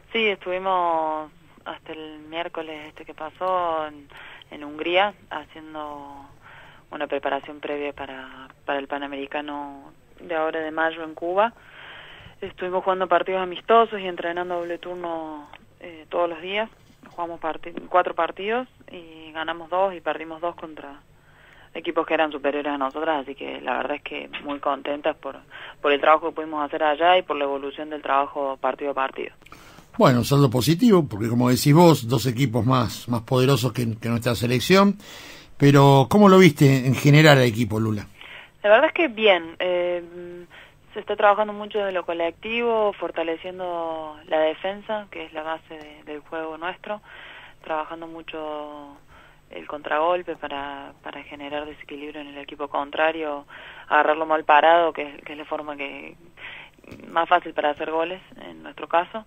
Sí, estuvimos hasta el miércoles que pasó en Hungría haciendo una preparación previa para el Panamericano de ahora de mayo en Cuba. Estuvimos jugando partidos amistosos y entrenando doble turno todos los días. Jugamos 4 partidos y ganamos 2 y perdimos 2 contra equipos que eran superiores a nosotras, así que la verdad es que muy contentas por el trabajo que pudimos hacer allá y por la evolución del trabajo partido a partido. Bueno, un saldo positivo, porque como decís vos, 2 equipos más poderosos que nuestra selección, pero ¿cómo lo viste en general al equipo, Lula? La verdad es que bien, se está trabajando mucho de lo colectivo, fortaleciendo la defensa, que es la base del juego nuestro, trabajando mucho el contragolpe para generar desequilibrio en el equipo contrario, agarrarlo mal parado, que es la forma que más fácil para hacer goles en nuestro caso.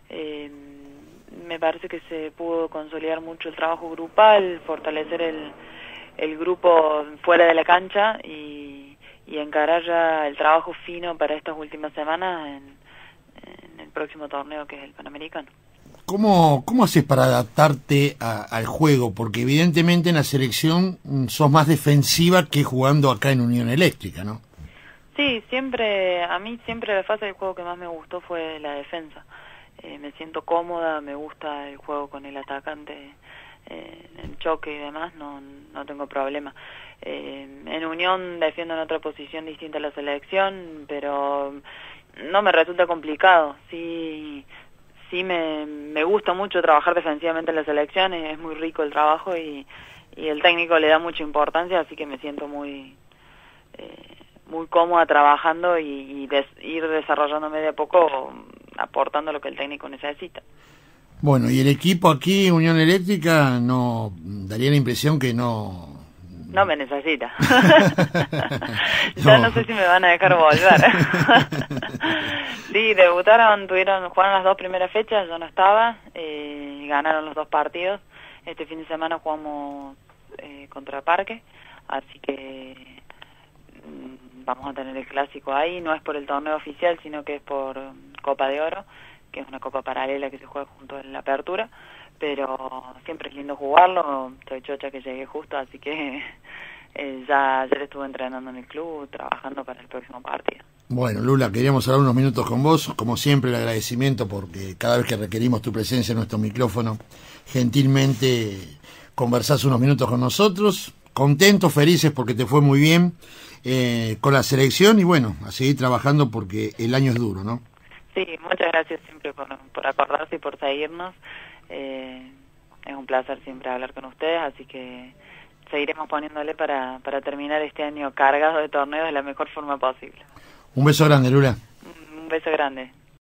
Me parece que se pudo consolidar mucho el trabajo grupal, fortalecer el grupo fuera de la cancha y encarar ya el trabajo fino para estas últimas semanas en el próximo torneo que es el Panamericano. ¿Cómo haces para adaptarte al juego? Porque evidentemente en la selección sos más defensiva que jugando acá en Unión Eléctrica, ¿no? Sí, a mí siempre la fase del juego que más me gustó fue la defensa. Me siento cómoda, me gusta el juego con el atacante, el choque y demás, no tengo problema. En Unión defiendo en otra posición distinta a la selección, pero no me resulta complicado. Sí me gusta mucho trabajar defensivamente en la selección, es muy rico el trabajo y el técnico le da mucha importancia, así que me siento muy cómoda trabajando y ir desarrollándome de a poco, aportando lo que el técnico necesita. Bueno, y el equipo aquí, Unión Eléctrica, no daría la impresión que no me necesita. Ya no sé si me van a dejar volver. Sí, debutaron, jugaron las 2 primeras fechas, yo no estaba, ganaron los 2 partidos. Este fin de semana jugamos contra Parque, así que vamos a tener el clásico ahí. No es por el torneo oficial, sino que es por Copa de Oro, que es una copa paralela que se juega junto en la apertura, pero siempre es lindo jugarlo. Estoy chocha que llegué justo, así que ya ayer estuve entrenando en el club, trabajando para el próximo partido. Bueno, Lula, queríamos hablar unos minutos con vos, como siempre el agradecimiento porque cada vez que requerimos tu presencia en nuestro micrófono, gentilmente conversás unos minutos con nosotros, contentos, felices porque te fue muy bien con la selección y bueno, a seguir trabajando porque el año es duro, ¿no? Sí, muchas gracias siempre por acordarse y por seguirnos. Es un placer siempre hablar con ustedes, así que seguiremos poniéndole para terminar este año cargado de torneos de la mejor forma posible. Un beso grande, Lula. Un beso grande.